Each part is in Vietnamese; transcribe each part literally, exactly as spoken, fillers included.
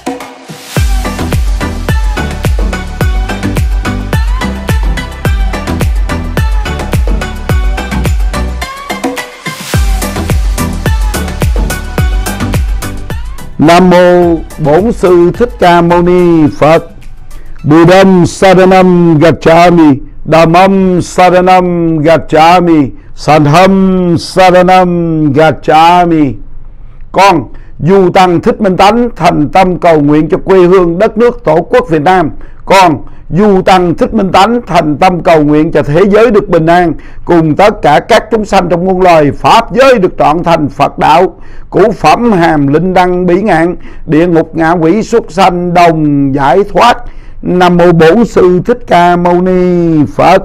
Nam mô Bổn Sư Thích Ca Mâu Ni Phật. Buddham Saranam Gacchami, Dhammam Saranam Gacchami, Sangham Saranam Gacchami. Con Du Tăng Thích Minh Tánh thành tâm cầu nguyện cho quê hương đất nước Tổ quốc Việt Nam. Con Du Tăng Thích Minh Tánh thành tâm cầu nguyện cho thế giới được bình an, cùng tất cả các chúng sanh trong muôn loài, pháp giới được trọn thành Phật đạo, cửu phẩm hàm linh đăng bỉ ngạn, địa ngục ngạ quỷ súc sanh đồng giải thoát. Nam mô Bổn Sư Thích Ca Mâu Ni Phật.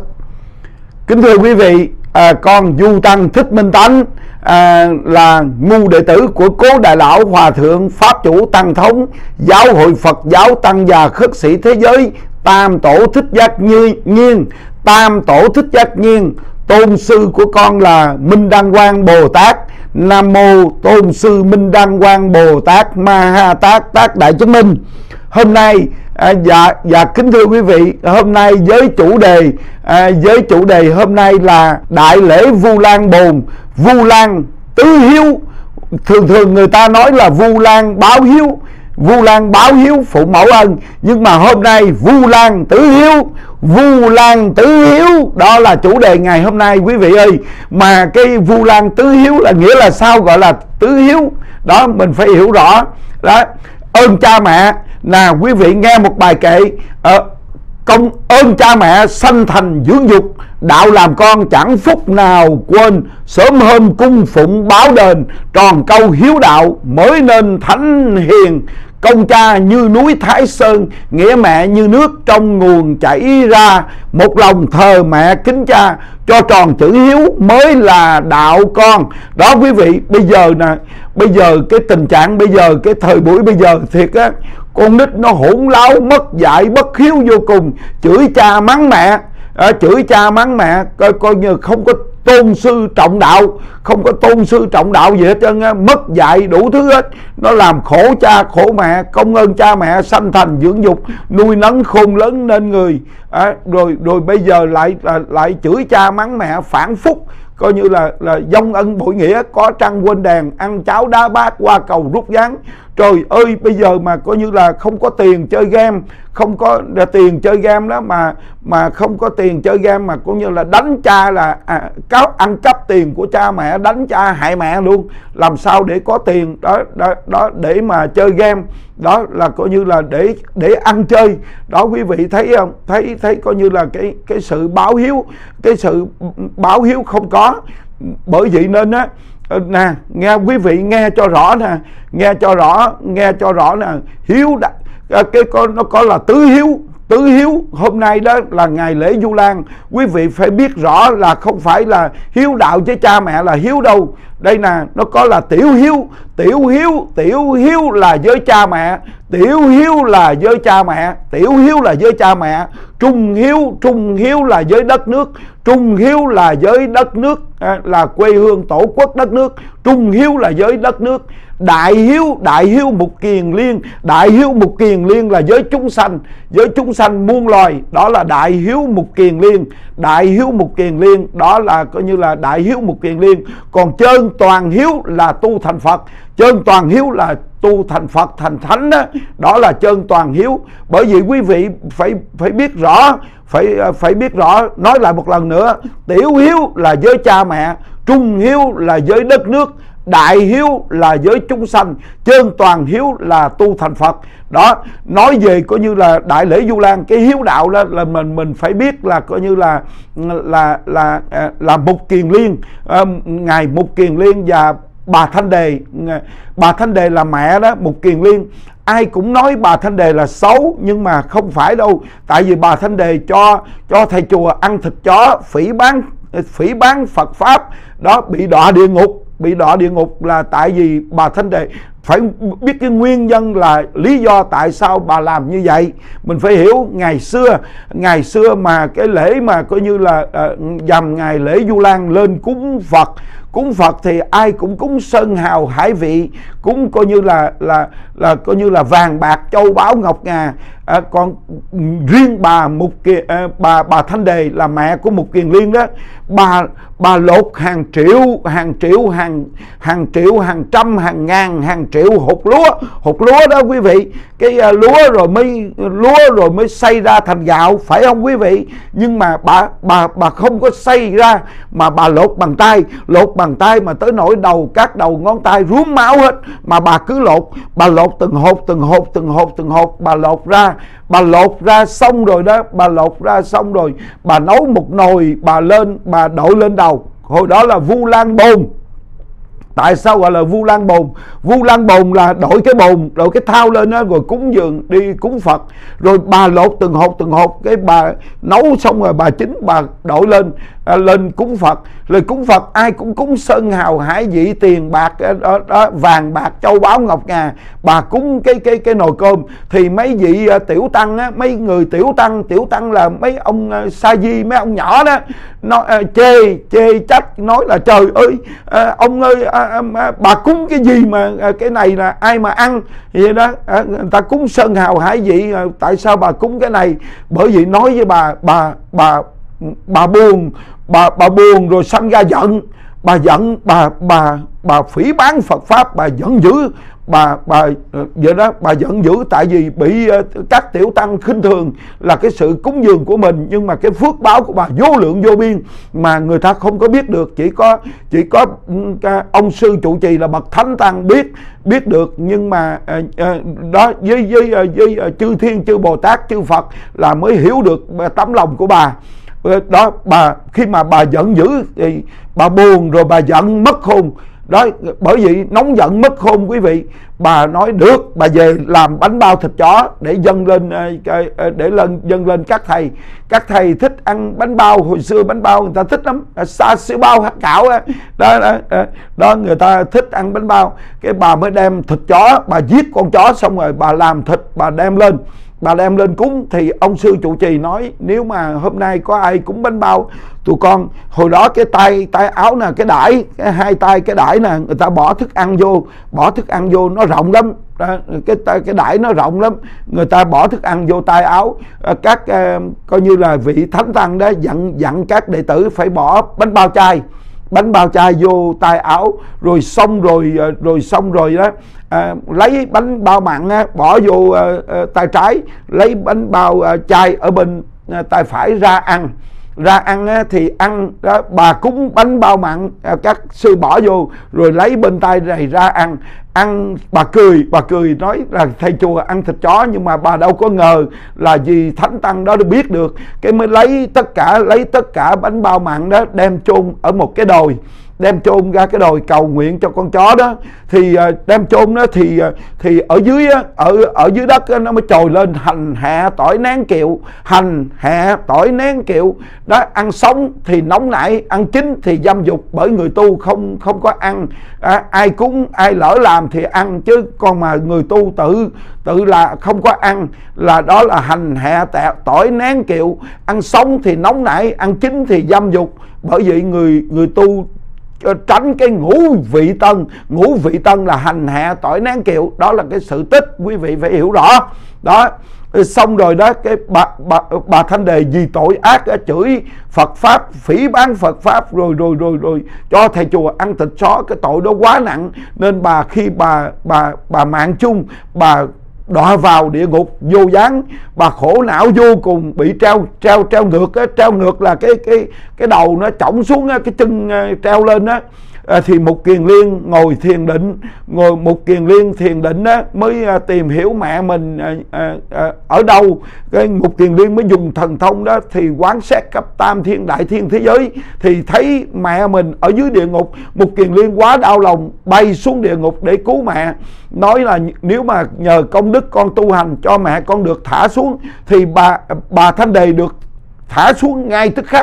Kính thưa quý vị, à, con Du Tăng Thích Minh Tánh à, là ngu đệ tử của Cố Đại Lão Hòa Thượng Pháp Chủ Tăng Thống Giáo hội Phật giáo Tăng già khất sĩ thế giới Tam Tổ Thích Giác Nhiên. Tam Tổ Thích Giác Nhiên, tôn sư của con là Minh Đăng Quang Bồ Tát. Nam mô tôn sư Minh Đăng Quang Bồ Tát Ma Ha Tát Tát Đại Chứng Minh. Hôm nay à, dạ dạ kính thưa quý vị, hôm nay với chủ đề à, với chủ đề hôm nay là đại lễ Vu Lan Bồn, Vu Lan tứ hiếu. Thường thường người ta nói là Vu Lan báo hiếu, Vu Lan báo hiếu phụ mẫu ân, nhưng mà hôm nay Vu Lan tứ hiếu, Vu Lan tứ hiếu, đó là chủ đề ngày hôm nay quý vị ơi. Mà cái Vu Lan tứ hiếu là nghĩa là sao gọi là tứ hiếu? Đó mình phải hiểu rõ. Đó, ơn cha mẹ là quý vị nghe một bài kệ uh, công ơn cha mẹ sanh thành dưỡng dục, đạo làm con chẳng phúc nào quên, sớm hôm cung phụng báo đền, tròn câu hiếu đạo mới nên thánh hiền. Công cha như núi Thái Sơn, nghĩa mẹ như nước trong nguồn chảy ra, một lòng thờ mẹ kính cha, cho tròn chữ hiếu mới là đạo con. Đó quý vị, bây giờ nè, bây giờ cái tình trạng bây giờ, cái thời buổi bây giờ thiệt á, con nít nó hỗn láo, mất dạy, bất hiếu vô cùng, chửi cha mắng mẹ, à, chửi cha mắng mẹ, coi coi như không có tôn sư trọng đạo, không có tôn sư trọng đạo gì hết trơn á, mất dạy đủ thứ hết. Nó làm khổ cha khổ mẹ. Công ơn cha mẹ sanh thành dưỡng dục, nuôi nấng khôn lớn nên người, à, rồi rồi bây giờ lại lại chửi cha mắng mẹ, phản phúc, coi như là là dông ân bội nghĩa, có trăng quên đèn, ăn cháo đá bát, qua cầu rút ván. Trời ơi, bây giờ mà coi như là không có tiền chơi game, không có tiền chơi game đó mà mà không có tiền chơi game mà cũng như là đánh cha, là à, cáo ăn cắp tiền của cha mẹ, đánh cha hại mẹ luôn. Làm sao để có tiền đó đó, đó để mà chơi game, đó là coi như là để để ăn chơi. Đó quý vị thấy không? Thấy thấy coi như là cái cái sự báo hiếu, cái sự báo hiếu không có. Bởi vậy nên á nè, nghe quý vị nghe cho rõ nè, nghe cho rõ, nghe cho rõ nè, hiếu đã, cái con nó có là tứ hiếu. Tứ hiếu hôm nay đó là ngày lễ Vu Lan. Quý vị phải biết rõ là không phải là hiếu đạo với cha mẹ là hiếu đâu. Đây nè, nó có là tiểu hiếu. Tiểu hiếu, tiểu hiếu là với cha mẹ, tiểu hiếu là với cha mẹ, tiểu hiếu là với cha mẹ. Trung hiếu, trung hiếu là với đất nước, trung hiếu là với đất nước, à, là quê hương tổ quốc đất nước. Trung hiếu là với đất nước. Đại hiếu, đại hiếu mục kiền liên, đại hiếu mục kiền liên là với chúng sanh, với chúng sanh muôn loài, đó là đại hiếu mục kiền liên. Đại hiếu mục kiền liên đó là coi như là đại hiếu mục kiền liên. Còn chơn toàn hiếu là tu thành Phật, chơn toàn hiếu là tu thành Phật thành thánh đó, đó là chơn toàn hiếu. Bởi vì quý vị phải phải biết rõ, phải phải biết rõ. Nói lại một lần nữa, tiểu hiếu là với cha mẹ, trung hiếu là với đất nước, đại hiếu là với chúng sanh, chơn toàn hiếu là tu thành Phật. Đó, nói về coi như là đại lễ Vu Lan, cái hiếu đạo đó là mình mình phải biết là coi như là là là là, là Mục Kiền Liên, à, ngài Mục Kiền Liên và bà Thanh Đề. Bà Thanh Đề là mẹ đó, Mục Kiền Liên. Ai cũng nói bà Thanh Đề là xấu, nhưng mà không phải đâu. Tại vì bà Thanh Đề cho cho thầy chùa ăn thịt chó, phỉ bán phỉ bán Phật pháp, đó bị đọa địa ngục. Bị đọa địa ngục là tại vì bà Thanh Đề. Phải biết cái nguyên nhân là lý do tại sao bà làm như vậy. Mình phải hiểu ngày xưa, ngày xưa mà cái lễ mà coi như là uh, dằm ngày lễ Vu Lan lên cúng Phật, cúng Phật thì ai cũng cúng sơn hào hải vị, cúng coi như là là là coi như là vàng bạc châu báu ngọc ngà. À, còn riêng bà Mục Kiền, à, bà bà Thanh Đề là mẹ của Mục Kiền Liên đó, bà bà lột hàng triệu hàng triệu hàng hàng triệu hàng trăm hàng ngàn hàng triệu hột lúa hột lúa đó quý vị. Cái uh, lúa rồi mới lúa rồi mới xay ra thành gạo, phải không quý vị? Nhưng mà bà bà bà không có xay ra mà bà lột bằng tay, lột bằng tay mà tới nỗi đầu các đầu ngón tay rúm máu hết, mà bà cứ lột, bà lột từng hột từng hột từng hột từng hột bà lột ra. Bà lột ra xong rồi đó, bà lột ra xong rồi bà nấu một nồi, bà lên bà đội lên đầu. Hồi đó là Vu Lan Bồn. Tại sao gọi là Vu Lan Bồn? Vu Lan Bồn là đội cái bồn, đội cái thao lên đó, rồi cúng dường đi cúng Phật. Rồi bà lột từng hột từng hột, cái bà nấu xong rồi bà chính bà đội lên à, lên cúng Phật. Rồi cúng Phật ai cũng cúng sơn hào hải vị, tiền bạc đó, đó, vàng bạc châu báu ngọc ngà. Bà cúng cái cái cái nồi cơm thì mấy vị uh, tiểu tăng á, mấy người tiểu tăng, tiểu tăng là mấy ông uh, sa di, mấy ông nhỏ đó, nó uh, chê chê trách, nói là trời ơi uh, ông ơi uh, À, bà cúng cái gì mà à, cái này là ai mà ăn vậy đó. À, người ta cúng sơn hào hải vị, à, tại sao bà cúng cái này? Bởi vì nói với bà bà bà bà buồn, bà bà buồn rồi sanh ra giận, bà giận, bà bà bà phỉ báng Phật pháp, bà giận dữ, bà bà vậy đó, bà giận dữ tại vì bị uh, các tiểu tăng khinh thường là cái sự cúng dường của mình. Nhưng mà cái phước báo của bà vô lượng vô biên mà người ta không có biết được, chỉ có chỉ có uh, ông sư trụ trì là bậc thánh tăng biết biết được. Nhưng mà uh, uh, đó với với uh, với uh, chư thiên chư Bồ Tát chư Phật là mới hiểu được uh, tấm lòng của bà. Đó, bà khi mà bà giận dữ thì bà buồn rồi bà giận mất hồn đó, bởi vì nóng giận mất hồn quý vị. Bà nói được, bà về làm bánh bao thịt chó để dâng lên để lên dâng lên các thầy. Các thầy thích ăn bánh bao, hồi xưa bánh bao người ta thích lắm, xa xíu bao hạt cảo đó, đó, đó, đó người ta thích ăn bánh bao. Cái bà mới đem thịt chó, bà giết con chó xong rồi bà làm thịt, bà đem lên bà đem lên cúng. Thì ông sư trụ trì nói nếu mà hôm nay có ai cúng bánh bao tụi con, hồi đó cái tay tay áo nè, cái đãi, cái hai tay cái đãi nè, người ta bỏ thức ăn vô, bỏ thức ăn vô nó rộng lắm, cái cái đãi nó rộng lắm, người ta bỏ thức ăn vô tay áo. Các uh, coi như là vị thánh tăng đó dặn dặn các đệ tử phải bỏ bánh bao chay, bánh bao chay vô tay áo. Rồi xong rồi rồi xong rồi đó à, lấy bánh bao mặn á, bỏ vô à, à, tay trái, lấy bánh bao à, chay ở bên à, tay phải ra ăn. Ra ăn á, thì ăn đó, bà cúng bánh bao mặn à, các sư bỏ vô rồi lấy bên tay này ra ăn. Ăn bà cười, bà cười nói là thầy chùa ăn thịt chó, nhưng mà bà đâu có ngờ là vì thánh tăng đó được biết được. Cái mới lấy tất cả lấy tất cả bánh bao mặn đó đem chôn ở một cái đồi, đem chôn ra cái đồi cầu nguyện cho con chó đó. Thì đem chôn đó thì thì ở dưới ở ở dưới đất nó mới trồi lên hành hạ tỏi nén kiệu, hành hạ tỏi nén kiệu đó. Ăn sống thì nóng nảy, ăn chín thì dâm dục, bởi người tu không không có ăn. À, ai cúng ai lỡ làm thì ăn, chứ còn mà người tu tự tự là không có ăn, là đó là hành hạ tỏi nén kiệu. Ăn sống thì nóng nảy, ăn chín thì dâm dục. Bởi vậy người người tu tránh cái ngũ vị tân. Ngũ vị tân là hành hạ tỏi nén kiệu, đó là cái sự tích, quý vị phải hiểu rõ đó. Xong rồi đó, cái bà, bà, bà Thanh Đề vì tội ác chửi Phật pháp, phỉ báng Phật pháp, rồi rồi rồi rồi cho thầy chùa ăn thịt chó. Cái tội đó quá nặng, nên bà khi bà bà bà mạng chung, bà đọa vào địa ngục vô gián. Bà khổ não vô cùng, bị treo treo treo ngược á, treo ngược là cái cái cái đầu nó chổng xuống á, cái chân treo lên á. À, thì Mục Kiền Liên ngồi thiền định, ngồi Mục Kiền Liên thiền định á, mới à, tìm hiểu mẹ mình à, à, à, ở đâu. Cái Mục Kiền Liên mới dùng thần thông đó thì quán xét khắp tam thiên đại thiên thế giới, thì thấy mẹ mình ở dưới địa ngục. Mục Kiền Liên quá đau lòng, bay xuống địa ngục để cứu mẹ, nói là nếu mà nhờ công đức con tu hành cho mẹ con được thả xuống, thì bà bà Thanh Đề được thả xuống ngay tức khắc.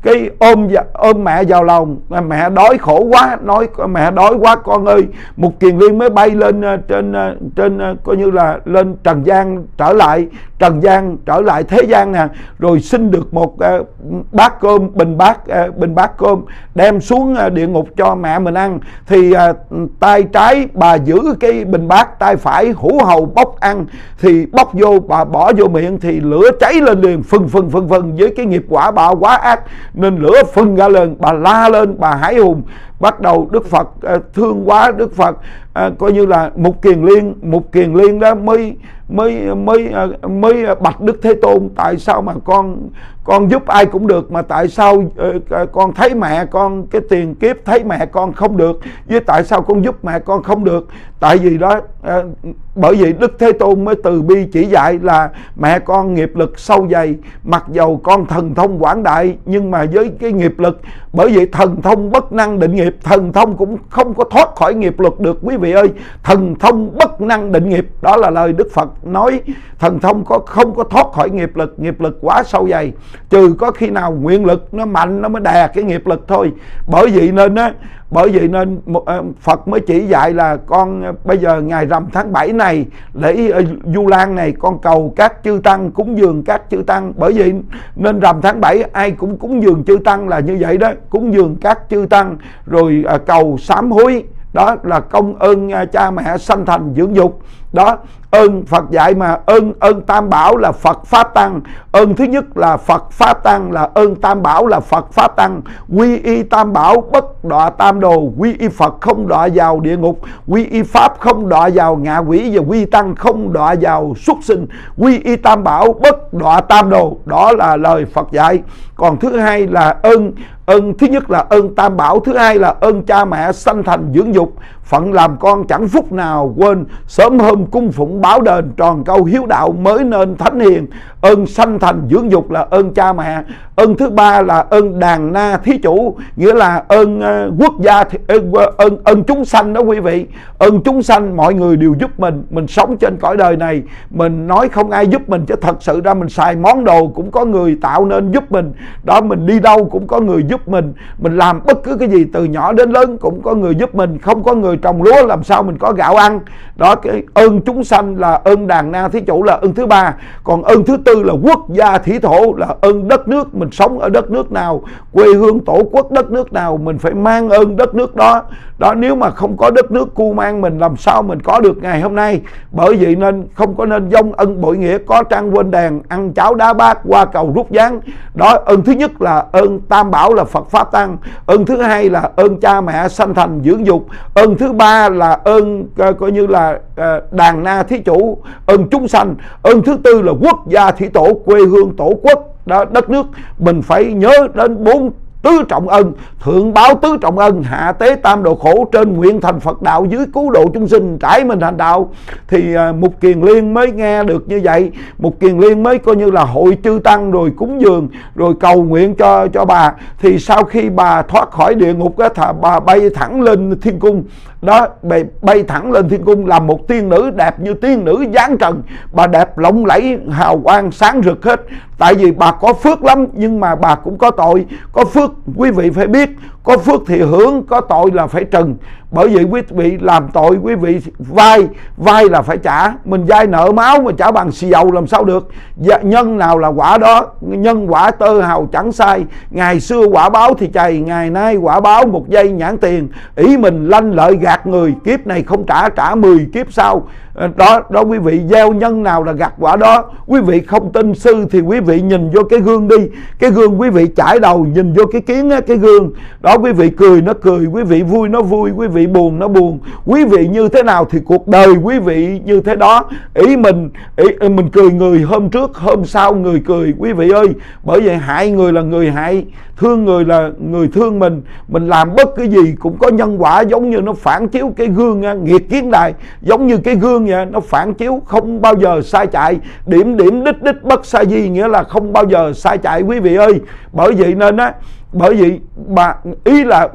cái ôm ôm mẹ vào lòng, mẹ đói khổ quá, nói mẹ đói quá con ơi. Mục Kiền Liên mới bay lên trên trên coi như là lên trần gian, trở lại trần gian, trở lại thế gian nè, rồi xin được một uh, bát cơm, bình bát uh, bình bát cơm đem xuống uh, địa ngục cho mẹ mình ăn. Thì uh, tay trái bà giữ cái bình bát, tay phải hủ hầu bốc ăn, thì bốc vô bà bỏ vô miệng thì lửa cháy lên liền, phừng phừng phừng phừng. Với cái nghiệp quả bà quá ác nên lửa phừng ra lên, bà la lên, bà hãi hùng. Bắt đầu Đức Phật uh, thương quá, Đức Phật uh, coi như là Mục Kiền Liên, Mục Kiền Liên đó mới mới mới uh, mới bạch Đức Thế Tôn: tại sao mà con con giúp ai cũng được, mà tại sao uh, con thấy mẹ con cái tiền kiếp thấy mẹ con không được, với tại sao con giúp mẹ con không được? Tại vì đó uh, bởi vì Đức Thế Tôn mới từ bi chỉ dạy là mẹ con nghiệp lực sâu dày, mặc dầu con thần thông quảng đại nhưng mà với cái nghiệp lực, bởi vì thần thông bất năng định nghiệp, thần thông cũng không có thoát khỏi nghiệp lực được quý vị ơi. Thần thông bất năng định nghiệp, đó là lời Đức Phật nói. Thần thông có không có thoát khỏi nghiệp lực, nghiệp lực quá sâu dày, trừ có khi nào nguyện lực nó mạnh nó mới đè cái nghiệp lực thôi. Bởi vậy nên á, bởi vậy nên Phật mới chỉ dạy là con bây giờ ngày rằm tháng bảy này, lễ Vu Lan này, con cầu các chư tăng, cúng dường các chư tăng. Bởi vậy nên rằm tháng bảy ai cũng cúng dường chư tăng là như vậy đó, cúng dường các chư tăng rồi cầu sám hối. Đó là công ơn cha mẹ sanh thành dưỡng dục. Đó, ơn Phật dạy mà, ơn ơn Tam Bảo là Phật Pháp Tăng. Ơn thứ nhất là Phật Pháp Tăng, là ơn Tam Bảo là Phật Pháp Tăng. Quy y Tam Bảo bất đọa tam đồ, quy y Phật không đọa vào địa ngục, quy y Pháp không đọa vào ngạ quỷ, và quy Tăng không đọa vào súc sinh. Quy y Tam Bảo bất đọa tam đồ, đó là lời Phật dạy. Còn thứ hai là ơn ơn thứ nhất là ơn Tam Bảo, thứ hai là ơn cha mẹ sanh thành dưỡng dục. Phận làm con chẳng phút nào quên, sớm hôm cung phụng báo đền, tròn câu hiếu đạo mới nên thánh hiền. Ơn sanh thành dưỡng dục là ơn cha mẹ. Ơn thứ ba là ơn đàn na thí chủ, nghĩa là ơn uh, quốc gia, ơn, ơn ơn chúng sanh đó quý vị. Ơn chúng sanh, mọi người đều giúp mình. Mình sống trên cõi đời này, mình nói không ai giúp mình, chứ thật sự ra mình xài món đồ cũng có người tạo nên giúp mình. Đó, mình đi đâu cũng có người giúp mình. Mình làm bất cứ cái gì từ nhỏ đến lớn cũng có người giúp mình. Không có người trồng lúa làm sao mình có gạo ăn. Đó, cái ơn chúng sanh là ơn đàn na thí chủ là ơn thứ ba. Còn ơn thứ tư là quốc gia thủy thổ, là ơn đất nước. Mình sống ở đất nước nào, quê hương tổ quốc đất nước nào, mình phải mang ơn đất nước đó. Đó, nếu mà không có đất nước cu mang mình, làm sao mình có được ngày hôm nay? Bởi vậy nên không có nên vong ân bội nghĩa, có trăng quên đèn, ăn cháo đá bát, qua cầu rút ván. Đó, ơn thứ nhất là ơn Tam Bảo là Phật Pháp Tăng. Ơn thứ hai là ơn cha mẹ sanh thành dưỡng dục. Ơn thứ ba là ơn coi như là đàn na thí chủ, ơn chúng sanh. Ơn thứ tư là quốc gia thủy tổ, quê hương tổ quốc đó, đất nước. Mình phải nhớ đến bốn tứ trọng ân: thượng báo tứ trọng ân, hạ tế tam độ khổ, trên nguyện thành Phật đạo, dưới cứu độ chúng sinh, trải mình thành đạo. Thì uh, Mục Kiền Liên mới nghe được như vậy. Mục Kiền Liên mới coi như là hội chư tăng rồi cúng dường rồi cầu nguyện cho cho bà. Thì sau khi bà thoát khỏi địa ngục á, thà bà bay thẳng lên thiên cung. Đó, bay, bay thẳng lên thiên cung làm một tiên nữ đẹp như tiên nữ giáng trần. Bà đẹp lộng lẫy, hào quang sáng rực hết. Tại vì bà có phước lắm, nhưng mà bà cũng có tội. Có phước quý vị phải biết, có phước thì hưởng, có tội là phải trừng. Bởi vậy quý vị làm tội, quý vị vay vay là phải trả. Mình vay nợ máu mà trả bằng xì dầu làm sao được? Nhân nào là quả đó, nhân quả tơ hào chẳng sai. Ngày xưa quả báo thì chày, ngày nay quả báo một giây nhãn tiền. Ý mình lanh lợi gạt người, kiếp này không trả, trả mười kiếp sau. Đó, đó quý vị, gieo nhân nào là gặt quả đó. Quý vị không tin sư thì quý vị nhìn vô cái gương đi. Cái gương quý vị chải đầu, nhìn vô cái kiến á, cái gương đó, quý vị cười nó cười, quý vị vui nó vui, quý vị buồn nó buồn. Quý vị như thế nào thì cuộc đời quý vị như thế đó. Ý mình ý, mình cười người hôm trước, hôm sau người cười quý vị ơi. Bởi vậy hại người là người hại, thương người là người thương mình. Mình làm bất cứ gì cũng có nhân quả, giống như nó phản chiếu cái gương nghiệt kiến đài, giống như cái gương vậy, nó phản chiếu không bao giờ sai chạy. Điểm điểm đích đích bất sai di, nghĩa là không bao giờ sai chạy quý vị ơi. Bởi vậy nên á, bởi vậy bà ý là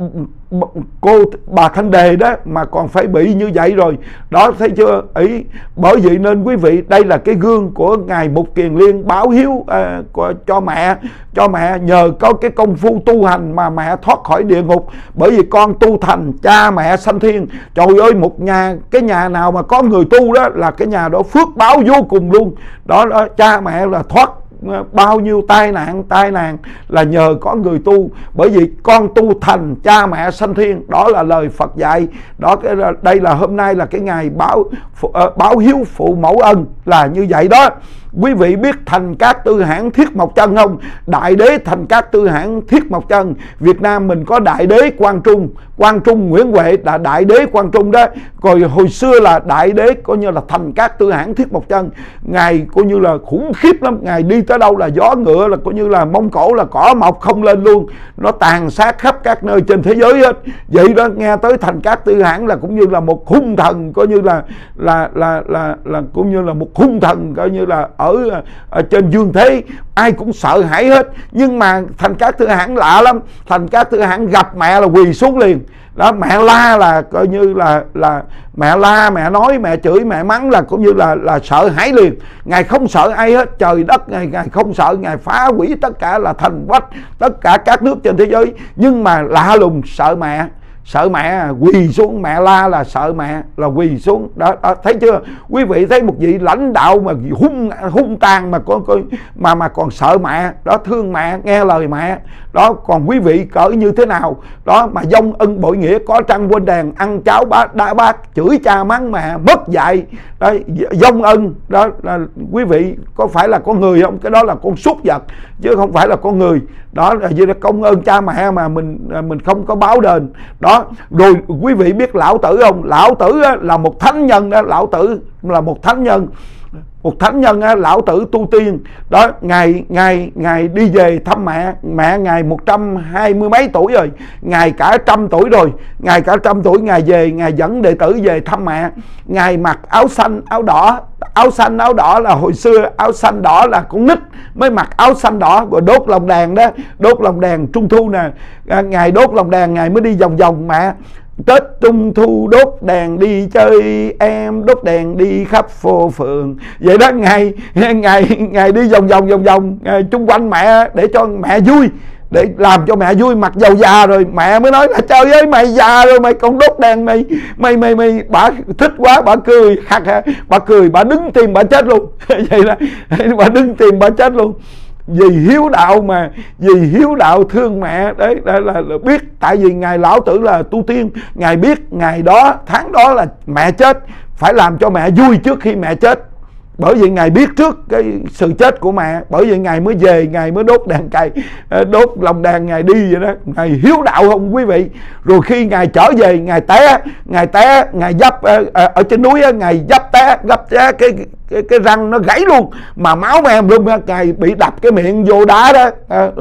cô bà Thanh Đề đó mà còn phải bị như vậy rồi đó, thấy chưa ý. Bởi vậy nên quý vị, đây là cái gương của ngài Mục Kiền Liên báo hiếu à, của, cho mẹ cho mẹ nhờ có cái công phu tu hành mà mẹ thoát khỏi địa ngục. Bởi vì con tu thành, cha mẹ sanh thiên. Trời ơi, một nhà, cái nhà nào mà có người tu đó là cái nhà đó phước báo vô cùng luôn đó, đó. Cha mẹ là thoát bao nhiêu tai nạn tai nạn là nhờ có người tu. Bởi vì con tu thành, cha mẹ sanh thiên, đó là lời Phật dạy đó. Cái đây là hôm nay là cái ngày báo báo hiếu phụ mẫu ân là như vậy đó. Quý vị biết Thành Cát Tư Hãn Thiết Mộc Chân không? Đại đế Thành Cát Tư Hãn Thiết Mộc Chân. Việt Nam mình có đại đế Quang Trung, Quang Trung Nguyễn Huệ là đại đế Quang Trung đó. Rồi hồi xưa là đại đế coi như là Thành Cát Tư Hãn Thiết Mộc Chân. Ngài coi như là khủng khiếp lắm, ngài đi tới đâu là gió ngựa, là coi như là Mông Cổ là cỏ mọc không lên luôn, nó tàn sát khắp các nơi trên thế giới hết. Vậy đó, nghe tới Thành Cát Tư Hãn là cũng như là một hung thần, coi như là là là là, là cũng như là một hung thần, coi như là ở, ở trên dương thế ai cũng sợ hãi hết. Nhưng mà Thành Cát Tư Hãn lạ lắm, Thành Cát Tư Hãn gặp mẹ là quỳ xuống liền đó. Mẹ la là coi như là là mẹ la, mẹ nói, mẹ chửi, mẹ mắng là cũng như là là sợ hãi liền. Ngài không sợ ai hết, trời đất ngài ngài không sợ, ngài phá hủy tất cả là thành quách, tất cả các nước trên thế giới. Nhưng mà lạ lùng sợ mẹ, sợ mẹ quỳ xuống, mẹ la là sợ mẹ là quỳ xuống đó, đó. Thấy chưa quý vị, thấy một vị lãnh đạo mà hung hung tàn mà có, có mà mà còn sợ mẹ đó, thương mẹ, nghe lời mẹ đó. Còn quý vị cỡ như thế nào đó mà vong ân bội nghĩa, có trăng quên đèn, ăn cháo bát đá bát, chửi cha mắng mẹ, mất dạy đó, vong ân đó là, quý vị có phải là con người không? Cái đó là con súc vật chứ không phải là con người đó. Là như là công ơn cha mẹ mà mình mình không có báo đền đó. Rồi quý vị biết Lão Tử không? Lão Tử là một thánh nhân đó, Lão Tử là một thánh nhân, một thánh nhân á. Lão Tử tu tiên đó, ngài ngài ngài đi về thăm mẹ, mẹ ngài một trăm hai mươi mấy tuổi rồi, ngài cả trăm tuổi rồi, ngài cả trăm tuổi ngài về, ngài dẫn đệ tử về thăm mẹ. Ngài mặc áo xanh áo đỏ, áo xanh áo đỏ là hồi xưa áo xanh đỏ là con nít mới mặc áo xanh đỏ, rồi đốt lồng đèn đó, đốt lồng đèn trung thu nè. Ngài đốt lồng đèn, ngài mới đi vòng vòng mẹ. Tết Trung Thu đốt đèn đi chơi em, đốt đèn đi khắp phố phường. Vậy đó, ngày ngày ngày đi vòng vòng vòng vòng chung quanh mẹ để cho mẹ vui, để làm cho mẹ vui. Mặc dầu già rồi mẹ mới nói là trời ơi mày già rồi mày còn đốt đèn, mày mày mày mày bà thích quá, bà cười khắc bà cười, bà đứng tìm bà chết luôn. Vậy đó, bà đứng tìm bà chết luôn. Vì hiếu đạo mà, vì hiếu đạo thương mẹ đấy, đấy là, là biết. Tại vì ngài Lão Tử là tu tiên, ngài biết ngày đó tháng đó là mẹ chết, phải làm cho mẹ vui trước khi mẹ chết. Bởi vì ngài biết trước cái sự chết của mẹ, bởi vì ngài mới về, ngài mới đốt đèn cày, đốt lồng đèn, ngài đi vậy đó. Ngài hiếu đạo không quý vị? Rồi khi ngài trở về, ngài té, ngài té, ngài dấp ở trên núi, ngài dấp té, dấp té cái cái cái răng nó gãy luôn, mà máu me luôn. Ngài bị đập cái miệng vô đá đó,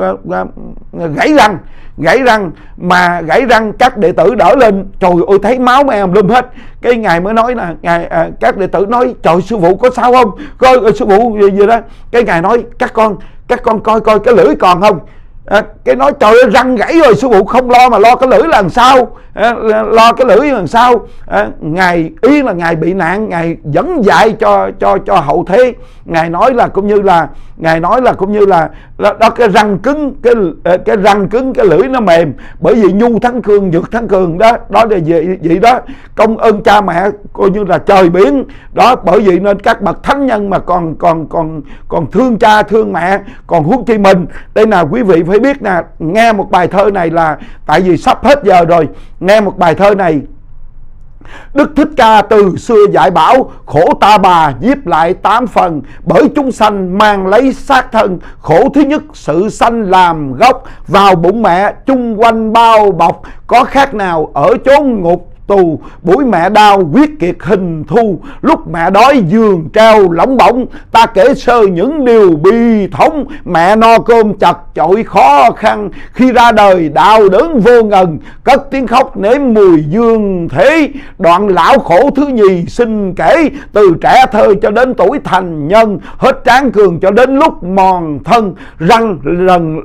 gãy răng, gãy răng mà gãy răng các đệ tử đỡ lên, trời ơi thấy máu me lum hết. Cái ngài mới nói là ngài à, các đệ tử nói trời sư phụ có sao không, coi sư phụ gì, gì đó. Cái ngài nói các con các con coi coi cái lưỡi còn không. À, cái nói trời ơi răng gãy rồi sư phụ không lo mà lo cái lưỡi là làm sao, à, lo cái lưỡi là làm sao. À, ngài ý là ngài bị nạn, ngài dẫn dạy cho cho cho hậu thế. Ngài nói là cũng như là ngài nói là cũng như là đó, đó cái răng cứng, cái cái răng cứng, cái lưỡi nó mềm, bởi vì nhu thắng cương, nhược thắng cường đó. Đó là vậy, vậy đó. Công ơn cha mẹ coi như là trời biển đó. Bởi vậy nên các bậc thánh nhân mà còn còn còn còn thương cha thương mẹ, còn huống chi mình. Đây là quý vị phải biết nè, nghe một bài thơ này là tại vì sắp hết giờ rồi. Nghe một bài thơ này. Đức Thích Ca từ xưa dạy bảo, khổ ta bà giết lại tám phần, bởi chúng sanh mang lấy xác thân. Khổ thứ nhất sự sanh làm gốc, vào bụng mẹ chung quanh bao bọc. Có khác nào ở chốn ngục tù, buổi mẹ đau quyết kiệt hình thu. Lúc mẹ đói giường treo lỏng bỏng, ta kể sơ những điều bi thống. Mẹ no cơm chật chội khó khăn, khi ra đời đau đớn vô ngần. Cất tiếng khóc nếm mùi dương thế, đoạn lão khổ thứ nhì xin kể. Từ trẻ thơ cho đến tuổi thành nhân, hết tráng cường cho đến lúc mòn thân. Răng lần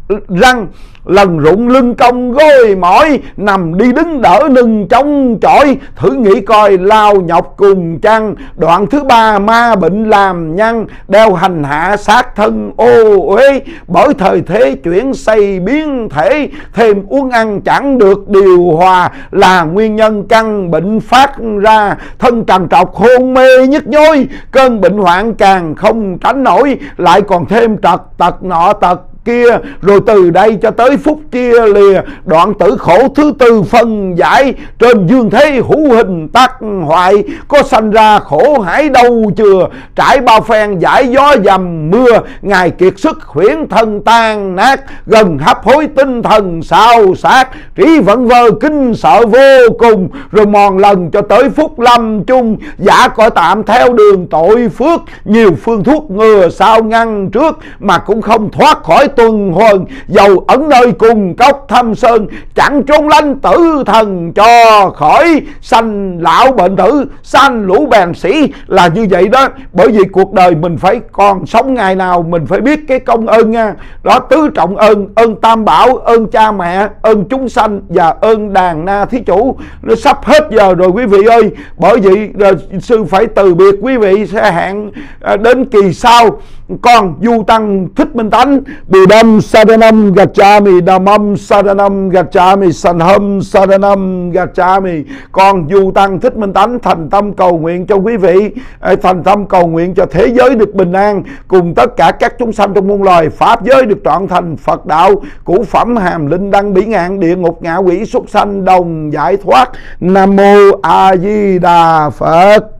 răng, lần rụng lưng cong gối mỏi, nằm đi đứng đỡ nâng chống chọi, thử nghĩ coi lao nhọc cùng chăng. Đoạn thứ ba ma bệnh làm nhân, đeo hành hạ sát thân ô uế, bởi thời thế chuyển xây biến thể, thêm uống ăn chẳng được điều hòa, là nguyên nhân căn bệnh phát ra. Thân trằn trọc hôn mê nhức nhối, cơn bệnh hoạn càng không tránh nổi, lại còn thêm trật tật nọ tật kia, rồi từ đây cho tới phút chia lìa. Đoạn tử khổ thứ tư phân giải, trên dương thế hữu hình tác hoại, có sanh ra khổ hải đâu chừa, trải bao phen giải gió dầm mưa, ngài kiệt sức huyễn thân tan nát, gần hấp hối tinh thần sao sát, trí vẫn vơ kinh sợ vô cùng, rồi mòn lần cho tới phút lâm chung. Giả cõi tạm theo đường tội phước, nhiều phương thuốc ngừa sao ngăn trước, mà cũng không thoát khỏi tuần hoàn. Dầu ẩn nơi cùng cốc thâm sơn, chẳng trốn lánh tử thần cho khỏi. Sanh lão bệnh tử, sanh lũ bèn sĩ, là như vậy đó. Bởi vì cuộc đời mình phải còn sống ngày nào mình phải biết cái công ơn nha. Đó, tứ trọng ơn: ơn tam bảo, ơn cha mẹ, ơn chúng sanh và ơn đàn na thí chủ. Nó sắp hết giờ rồi quý vị ơi. Bởi vậy sư phải từ biệt quý vị, sẽ hẹn đến kỳ sau. Con Du Tăng Thích Minh Tánh: Buddham Saranam Gacchami, Dhammam Saranam Gacchami, Sangham Saranam Gacchami. Con Du Tăng Thích Minh Tánh thành tâm cầu nguyện cho quý vị, thành tâm cầu nguyện cho thế giới được bình an, cùng tất cả các chúng sanh trong muôn loài, pháp giới được trọn thành Phật đạo, cũ phẩm hàm linh đăng bỉ ngạn, địa ngục ngạ quỷ súc sanh đồng giải thoát. Nam mô A Di Đà Phật.